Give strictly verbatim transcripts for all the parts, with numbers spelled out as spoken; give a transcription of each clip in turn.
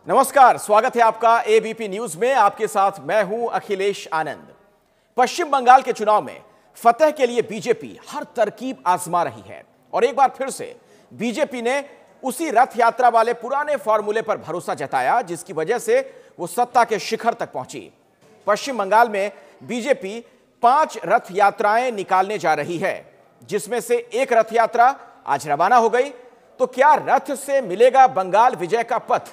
नमस्कार, स्वागत है आपका एबीपी न्यूज में। आपके साथ मैं हूं अखिलेश आनंद। पश्चिम बंगाल के चुनाव में फतह के लिए बीजेपी हर तरकीब आजमा रही है और एक बार फिर से बीजेपी ने उसी रथ यात्रा वाले पुराने फॉर्मूले पर भरोसा जताया जिसकी वजह से वो सत्ता के शिखर तक पहुंची। पश्चिम बंगाल में बीजेपी पांच रथ यात्राएं निकालने जा रही है, जिसमें से एक रथ यात्रा आज रवाना हो गई। तो क्या रथ से मिलेगा बंगाल विजय का पथ?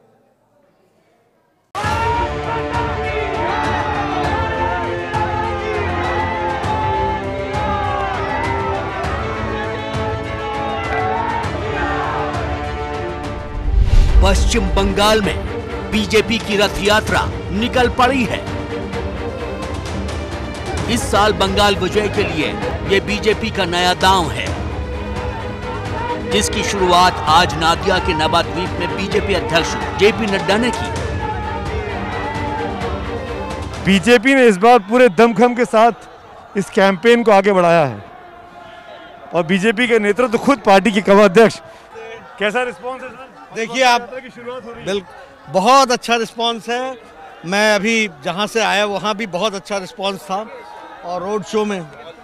पश्चिम बंगाल में बीजेपी की रथ यात्रा निकल पड़ी है। इस साल बंगाल विजय के लिए ये बीजेपी का नया दांव है, जिसकी शुरुआत आज नादिया के नवाद्वीप में बीजेपी अध्यक्ष जेपी नड्डा ने की। बीजेपी ने इस बार पूरे दमखम के साथ इस कैंपेन को आगे बढ़ाया है और बीजेपी के नेतृत्व तो खुद पार्टी के कवा अध्यक्ष। कैसा रिस्पॉन्स है सर? देखिए आप, बिल्कुल बहुत अच्छा रिस्पांस है। मैं अभी जहां से आया वहां भी बहुत अच्छा रिस्पांस था और रोड शो में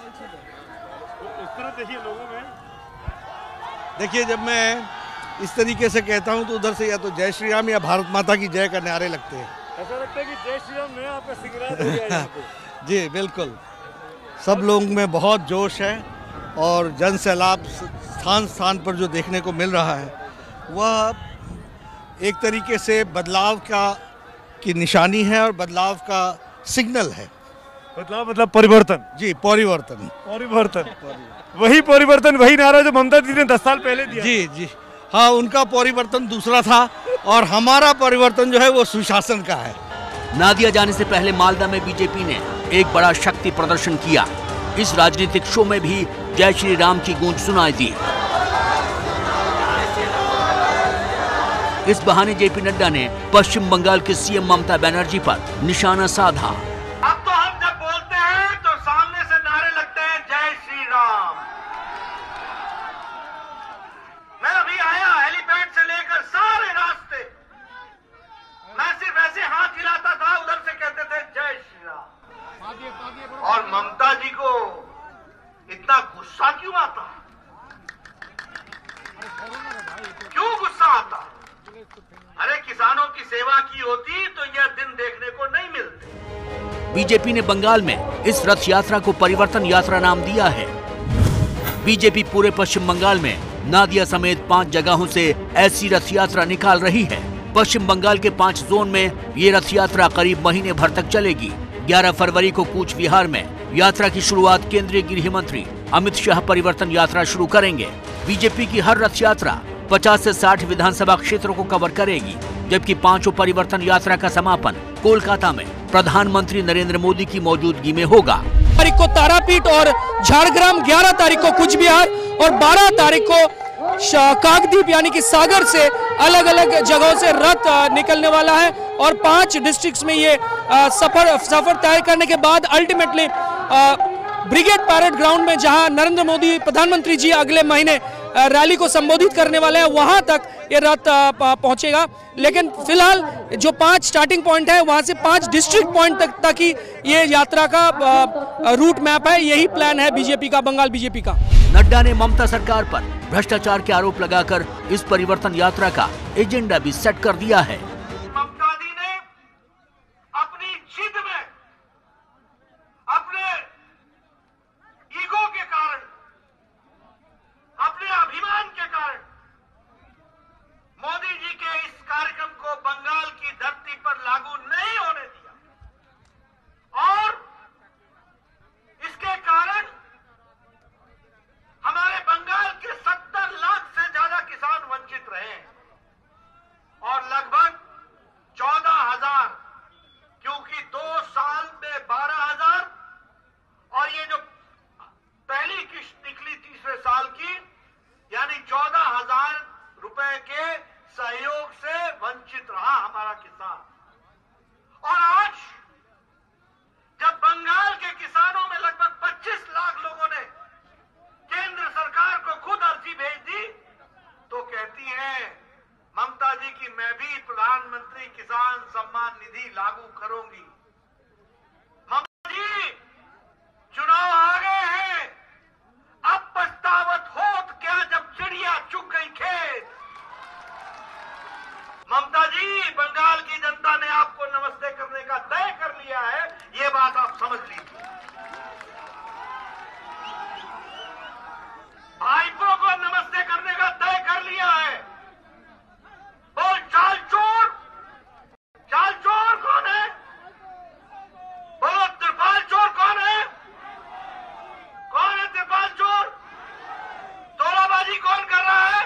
देखिए लोगों में देखिए जब मैं इस तरीके से कहता हूं तो उधर से या तो जय श्री राम या भारत माता की जय का नारे लगते हैं। ऐसा लगता है कि जय श्री राम ने आपका सिंगराज हो गया है। जी बिल्कुल, सब लोगों में बहुत जोश है और जन सैलाब स्थान स्थान पर जो देखने को मिल रहा है वह एक तरीके से बदलाव का की निशानी है और बदलाव का सिग्नल है। बदलाव मतलब परिवर्तन। जी, परिवर्तन परिवर्तन वही परिवर्तन, वही नारा जो ममता दीदी ने दस साल पहले दिया। जी जी हाँ, उनका परिवर्तन दूसरा था और हमारा परिवर्तन जो है वो सुशासन का है। नादिया जाने से पहले मालदा में बीजेपी ने एक बड़ा शक्ति प्रदर्शन किया। इस राजनीतिक शो में भी जय श्री राम की गूंज सुनाई दी। इस बहाने जेपी नड्डा ने पश्चिम बंगाल के सीएम ममता बनर्जी पर निशाना साधा। अब तो हम जब बोलते हैं तो सामने से नारे लगते हैं जय श्री राम। मैं अभी आया हेलीपैड से लेकर सारे रास्ते, मैं सिर्फ ऐसे हाथ हिलाता था, उधर से कहते थे जय श्री राम। और ममता जी को इतना गुस्सा क्यों आता? क्यों गुस्सा आता? अरे किसानों की सेवा की होती तो यह दिन देखने को नहीं मिलते। बीजेपी ने बंगाल में इस रथ यात्रा को परिवर्तन यात्रा नाम दिया है। बीजेपी पूरे पश्चिम बंगाल में नादिया समेत पांच जगहों से ऐसी रथ यात्रा निकाल रही है। पश्चिम बंगाल के पांच जोन में ये रथ यात्रा करीब महीने भर तक चलेगी। ग्यारह फरवरी को कूच बिहार में यात्रा की शुरुआत केंद्रीय गृह मंत्री अमित शाह परिवर्तन यात्रा शुरू करेंगे। बीजेपी की हर रथ यात्रा पचास से साठ विधानसभा क्षेत्रों को कवर करेगी, जबकि पांचों परिवर्तन यात्रा का समापन कोलकाता में प्रधानमंत्री नरेंद्र मोदी की मौजूदगी में होगा। तारीख को तारापीठ और झारग्राम, ग्यारह तारीख को कूच बिहार और बारह तारीख को काकद्वीप यानी कि सागर से अलग अलग जगहों से रथ निकलने वाला है और पांच डिस्ट्रिक्ट्स में ये सफर सफर तय करने के बाद अल्टीमेटली ब्रिगेड पैरेड ग्राउंड में, जहां नरेंद्र मोदी प्रधानमंत्री जी अगले महीने रैली को संबोधित करने वाले हैं, वहां तक ये रथ पहुंचेगा। लेकिन फिलहाल जो पांच स्टार्टिंग पॉइंट है वहां से पांच डिस्ट्रिक्ट पॉइंट तक तक ही ये यात्रा का रूट मैप है। यही प्लान है बीजेपी का, बंगाल बीजेपी का। नड्डा ने ममता सरकार पर भ्रष्टाचार के आरोप लगाकर इस परिवर्तन यात्रा का एजेंडा भी सेट कर दिया है। ममता दी ने अपनी जिद में, अपने ईगो के कारण, अपने अभिमान के कारण मोदी जी के इस कार्यक्रम को बंगाल की धरती पर लागू नहीं होने दिया और इसके कारण हमारे बंगाल के सत्तर लाख से ज्यादा किसान वंचित रहे और लगभग चौदह हजार, क्योंकि दो साल में बारह हजार और ये जो पहली किश्त निकली तीसरे साल की, यानी चौदह हजार रुपए के सहयोग से वंचित रहा हमारा किसान। और आज जब बंगाल के किसानों में लगभग पच्चीस लाख लोगों ने केंद्र सरकार को खुद अर्जी भेज दी, तो कहती है ममता जी की मैं भी प्रधानमंत्री प्रधानमंत्री किसान सम्मान निधि लागू करूंगी। ममता जी, चुनाव आ गए हैं, अब पछतावत होत क्या जब चिड़िया चुग गई खेत। ममता जी, बंगाल की जनता ने आपको नमस्ते करने का तय कर लिया है, ये बात आप समझ लीजिए। भाइपों को नमस्ते करने का तय कर लिया है। बोल, चाल चोर, चाल चोर कौन है? बोलो, त्रिपाल चोर कौन है? कौन है त्रिपाल चोर? तोलाबाजी कौन कर रहा है?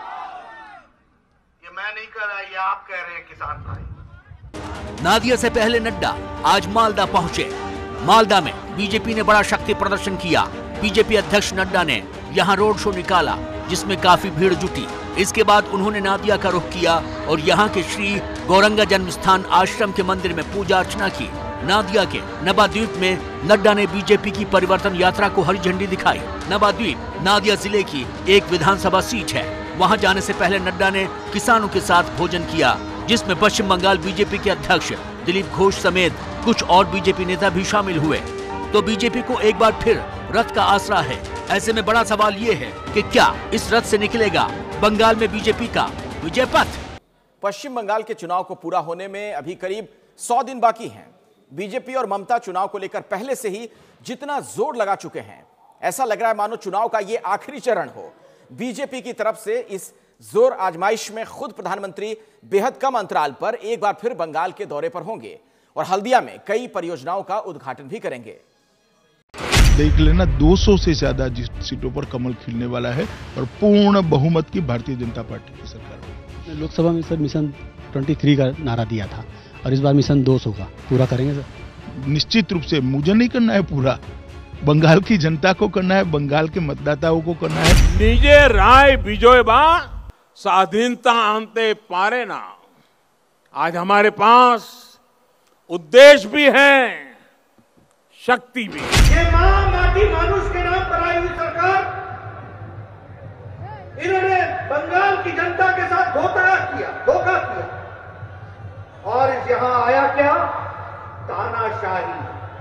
ये मैं नहीं कर रहा, ये आप कह रहे हैं किसान भाई। नादिया से पहले नड्डा आज मालदा पहुंचे। मालदा में बीजेपी ने बड़ा शक्ति प्रदर्शन किया। बीजेपी अध्यक्ष नड्डा ने यहां रोड शो निकाला, जिसमें काफी भीड़ जुटी। इसके बाद उन्होंने नादिया का रुख किया और यहां के श्री गौरंगा जन्मस्थान आश्रम के मंदिर में पूजा अर्चना की। नादिया के नबाद्वीप में नड्डा ने बीजेपी की परिवर्तन यात्रा को हरी झंडी दिखाई। नबाद्वीप नादिया जिले की एक विधानसभा सीट है। वहां जाने से पहले नड्डा ने किसानों के साथ भोजन किया, जिसमें पश्चिम बंगाल बीजेपी के अध्यक्ष दिलीप घोष समेत कुछ और बीजेपी नेता भी शामिल हुए। तो बीजेपी को एक बार फिर रथ का आसरा है। ऐसे में बड़ा सवाल ये है कि क्या इस रथ से निकलेगा बंगाल में बीजेपी का विजय पथ। पश्चिम बंगाल के चुनाव को पूरा होने में अभी करीब सौ दिन बाकी हैं। बीजेपी और ममता चुनाव को लेकर पहले से ही जितना जोर लगा चुके हैं, ऐसा लग रहा है मानो चुनाव का ये आखिरी चरण हो। बीजेपी की तरफ से इस जोर आजमाइश में खुद प्रधानमंत्री बेहद कम अंतराल पर एक बार फिर बंगाल के दौरे पर होंगे और हल्दिया में कई परियोजनाओं का उद्घाटन भी करेंगे। देख लेना, दो सौ से ज्यादा सीटों पर कमल खिलने वाला है और पूर्ण बहुमत की भारतीय जनता पार्टी की सरकार। लोकसभा में सर मिशन तेईस का नारा दिया था और इस बार मिशन दो सौ का पूरा करेंगे सर। निश्चित रूप से मुझे नहीं करना है, पूरा बंगाल की जनता को करना है, बंगाल के मतदाताओं को करना है। निजे राय विजय बा स्वाधीनता आनते पारे ना। आज हमारे पास उद्देश्य भी है, शक्ति भी। ये मां माटी मानुष के नाम पर आई हुई सरकार, इन्होंने बंगाल की जनता के साथ धोखा किया, धोखा किया और इस यहां आया क्या? तानाशाही।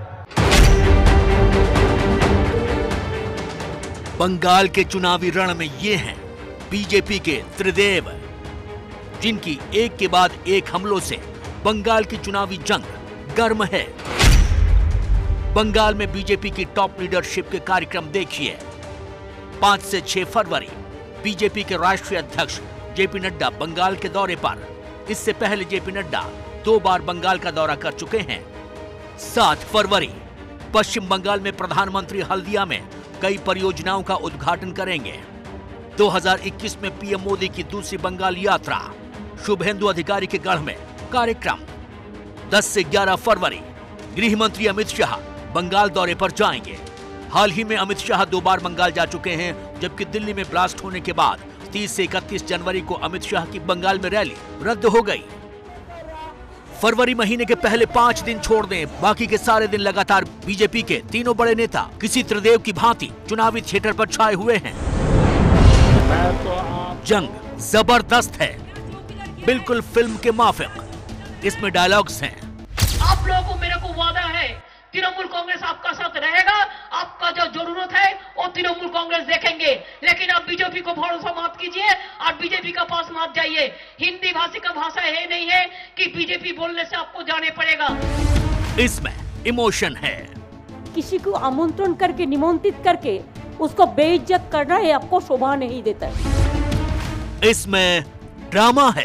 बंगाल के चुनावी रण में ये हैं बीजेपी के त्रिदेव, जिनकी एक के बाद एक हमलों से बंगाल की चुनावी जंग गर्म है। बंगाल में बीजेपी की टॉप लीडरशिप के कार्यक्रम देखिए। पांच से छह फरवरी बीजेपी के राष्ट्रीय अध्यक्ष जेपी नड्डा बंगाल के दौरे पर। इससे पहले जेपी नड्डा दो बार बंगाल का दौरा कर चुके हैं। सात फरवरी पश्चिम बंगाल में प्रधानमंत्री हल्दिया में कई परियोजनाओं का उद्घाटन करेंगे। दो हज़ार इक्कीस में पीएम मोदी की दूसरी बंगाल यात्रा, शुभेंदु अधिकारी के गढ़ में कार्यक्रम। दस से ग्यारह फरवरी गृह मंत्री अमित शाह बंगाल दौरे पर जाएंगे। हाल ही में अमित शाह दो बार बंगाल जा चुके हैं, जबकि दिल्ली में ब्लास्ट होने के बाद तीस से इकतीस जनवरी को अमित शाह की बंगाल में रैली रद्द हो गई। फरवरी महीने के पहले पांच दिन छोड़ दें, बाकी के सारे दिन लगातार बीजेपी के तीनों बड़े नेता किसी त्रिदेव की भांति चुनावी थिएटर पर छाए हुए हैं। जंग जबरदस्त है, बिल्कुल फिल्म के माफिक। इसमें डायलॉग्स हैं। आप लोगों को मेरे को वादा है, तृणमूल कांग्रेस आपका साथ रहेगा, आपका जो जरूरत है वो तृणमूल कांग्रेस देखेंगे, लेकिन आप बीजेपी को भरोसा मत कीजिए और बीजेपी का पास मत जाइए। हिंदी भाषी का भाषा है नहीं है कि बीजेपी बोलने से आपको जाने पड़ेगा। इसमें इमोशन है। किसी को आमंत्रण करके, निमंत्रित करके उसको बेइज्जत करना है, आपको शोभा नहीं देता है। इसमें ड्रामा है।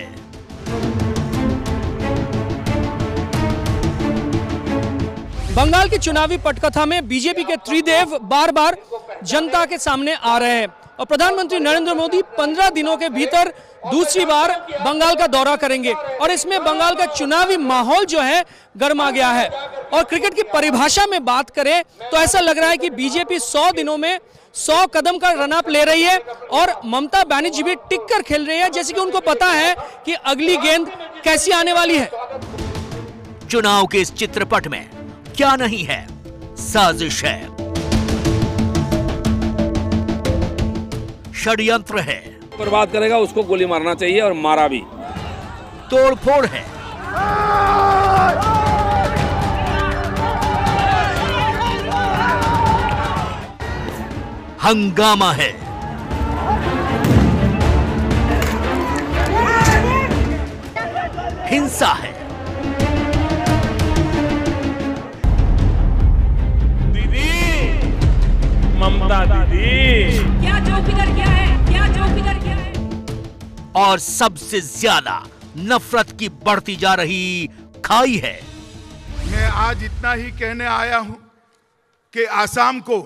बंगाल की चुनावी पटकथा में बीजेपी के त्रिदेव बार बार जनता के सामने आ रहे हैं और प्रधानमंत्री नरेंद्र मोदी पंद्रह दिनों के भीतर दूसरी बार बंगाल का दौरा करेंगे और इसमें बंगाल का चुनावी माहौल जो है गर्मा गया है। और क्रिकेट की परिभाषा में बात करें तो ऐसा लग रहा है कि बीजेपी सौ दिनों में सौ कदम का रन अप ले रही है और ममता बनर्जी भी टिक कर खेल रही है, जैसे कि उनको पता है कि अगली गेंद कैसी आने वाली है। चुनाव के इस चित्रपट में क्या नहीं है, साजिश है, षड्यंत्र है। बर्बाद करेगा उसको गोली मारना चाहिए और मारा भी। तोड़फोड़ है। हंगामा है। हिंसा है। दीदी, ममता दीदी, क्या जो किधर क्या है, क्या जो किधर क्या है। और सबसे ज्यादा नफरत की बढ़ती जा रही खाई है। मैं आज इतना ही कहने आया हूं कि आसाम को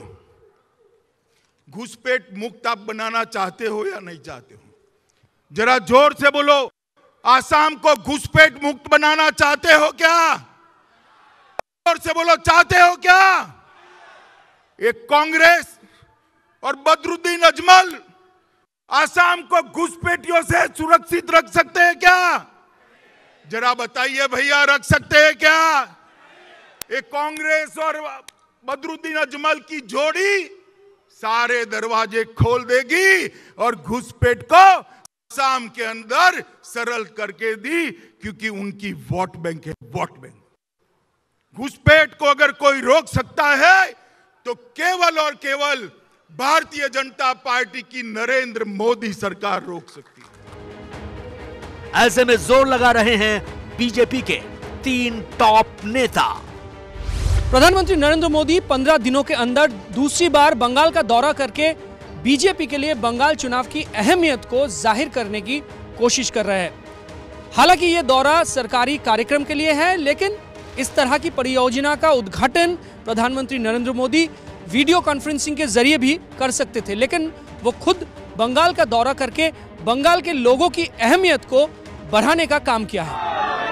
घुसपैठ मुक्त आप बनाना चाहते हो या नहीं चाहते हो? जरा जोर से बोलो, आसाम को घुसपैठ मुक्त बनाना चाहते हो क्या? जोर से बोलो, चाहते हो क्या? एक कांग्रेस और बदरुद्दीन अजमल आसाम को घुसपैठियों से सुरक्षित रख सकते हैं क्या? जरा बताइए भैया, रख सकते हैं क्या? एक कांग्रेस और बदरुद्दीन अजमल की जोड़ी सारे दरवाजे खोल देगी और घुसपैठ को आसाम के अंदर सरल करके दी, क्योंकि उनकी वोट बैंक है, वोट बैंक। घुसपैठ को अगर कोई रोक सकता है तो केवल और केवल भारतीय जनता पार्टी की नरेंद्र मोदी सरकार रोक सकती है। ऐसे में जोर लगा रहे हैं बीजेपी के तीन टॉप नेता। प्रधानमंत्री नरेंद्र मोदी पंद्रह दिनों के अंदर दूसरी बार बंगाल का दौरा करके बीजेपी के लिए बंगाल चुनाव की अहमियत को जाहिर करने की कोशिश कर रहे हैं। हालांकि ये दौरा सरकारी कार्यक्रम के लिए है, लेकिन इस तरह की परियोजना का उद्घाटन प्रधानमंत्री नरेंद्र मोदी वीडियो कॉन्फ्रेंसिंग के जरिए भी कर सकते थे, लेकिन वो खुद बंगाल का दौरा करके बंगाल के लोगों की अहमियत को बढ़ाने का काम किया है।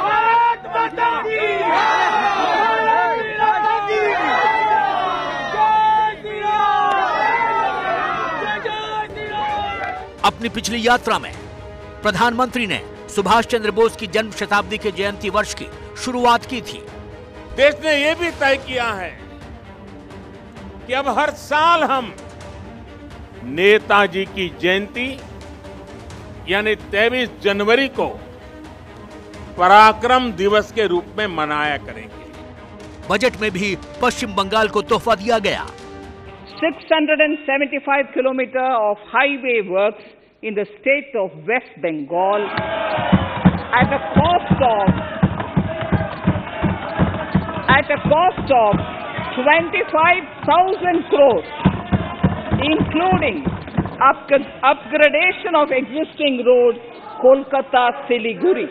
अपनी पिछली यात्रा में प्रधानमंत्री ने सुभाष चंद्र बोस की जन्म शताब्दी के जयंती वर्ष की शुरुआत की थी। देश ने यह भी तय किया है कि अब हर साल हम नेताजी की जयंती यानी तेईस जनवरी को पराक्रम दिवस के रूप में मनाया करेंगे। बजट में भी पश्चिम बंगाल को तोहफा दिया गया। six hundred seventy-five kilometers of highway works in the state of West Bengal at a cost of at a cost of twenty-five thousand crores, including up upgradation of existing road Kolkata Siliguri.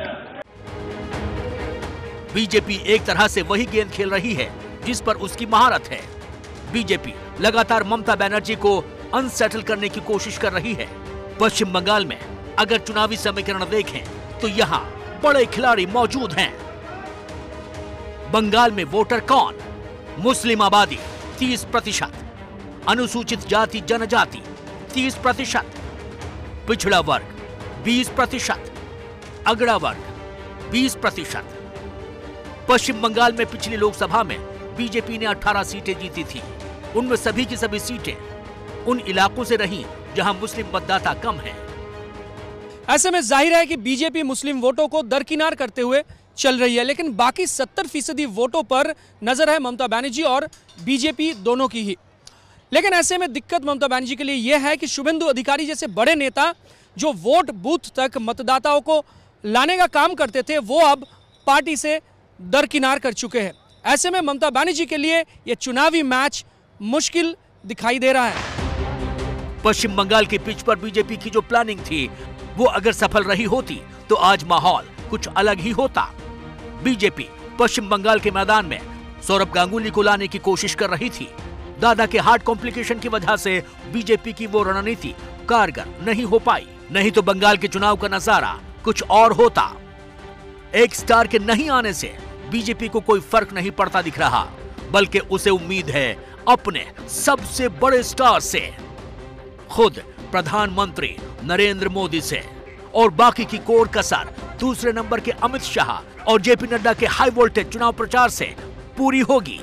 BJP एक तरह से वही गेंद खेल रही है जिस पर उसकी महारत है। बीजेपी लगातार ममता बनर्जी को अनसेटल करने की कोशिश कर रही है। पश्चिम बंगाल में अगर चुनावी समीकरण देखें तो यहाँ बड़े खिलाड़ी मौजूद हैं। बंगाल में वोटर कौन? मुस्लिम आबादी तीस प्रतिशत, अनुसूचित जाति जनजाति तीस प्रतिशत, पिछड़ा वर्ग बीस प्रतिशत, अगड़ा वर्ग बीस प्रतिशत। पश्चिम बंगाल में पिछली लोकसभा में बीजेपी ने अठारह सीटें जीती थी। उनमें सभी की सभी सीटें उन इलाकों से रहीं जहां मुस्लिम मतदाता कम हैं। ऐसे में जाहिर है कि बीजेपी मुस्लिम वोटों को दरकिनार करते हुए चल रही है, लेकिन बाकी सत्तर फीसदी वोटों पर नजर है ममता बनर्जी और बीजेपी दोनों की ही। लेकिन ऐसे में दिक्कत ममता बनर्जी के लिए यह है कि शुभेंदु अधिकारी जैसे बड़े नेता जो वोट बूथ तक मतदाताओं को लाने का काम करते थे, वो अब पार्टी से दरकिनार कर चुके हैं। ऐसे में ममता बनर्जी के लिए यह चुनावी मैच मुश्किल दिखाई दे रहा है। पश्चिम बंगाल की पिच पर बीजेपी की जो प्लानिंग थी वो अगर सफल रही होती तो आज माहौल कुछ अलग ही होता। बीजेपी पश्चिम बंगाल के मैदान में सौरभ गांगुली को लाने की कोशिश कर रही थी। दादा के हार्ट कॉम्प्लिकेशन की वजह से बीजेपी की वो रणनीति कारगर नहीं हो पाई, नहीं तो बंगाल के चुनाव का नजारा कुछ और होता। एक स्टार के नहीं आने से बीजेपी को कोई फर्क नहीं पड़ता दिख रहा, बल्कि उसे उम्मीद है अपने सबसे बड़े स्टार से, खुद प्रधानमंत्री नरेंद्र मोदी से। और बाकी की कोर कसर दूसरे नंबर के अमित शाह और जेपी नड्डा के हाई वोल्टेज चुनाव प्रचार से पूरी होगी।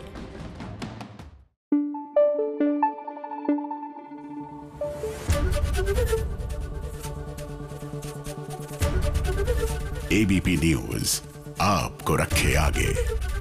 एबीपी न्यूज आपको रखे आगे।